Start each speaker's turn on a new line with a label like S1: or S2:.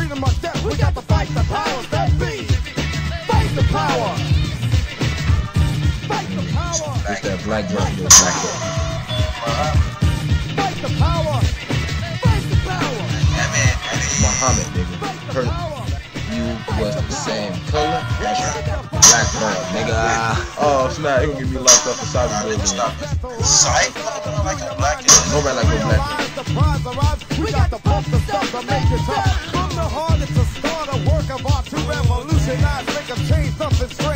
S1: freedom or death. We got to fight the powers that be. Fight the power. Fight the power.
S2: It's that black girl, your black girl.
S1: Fight the power. Fight the power.
S2: Muhammad, nigga. You was the same color as your black man, nigga. Oh snap, he gonna get me locked up for cyberbullying.
S3: Cyber like a black kid.
S2: Nobody like a black man.
S1: The prize arrives. We got to pump the stuff to make it tough. From the heart, it's a start, a work of art to revolutionize, make a change, something.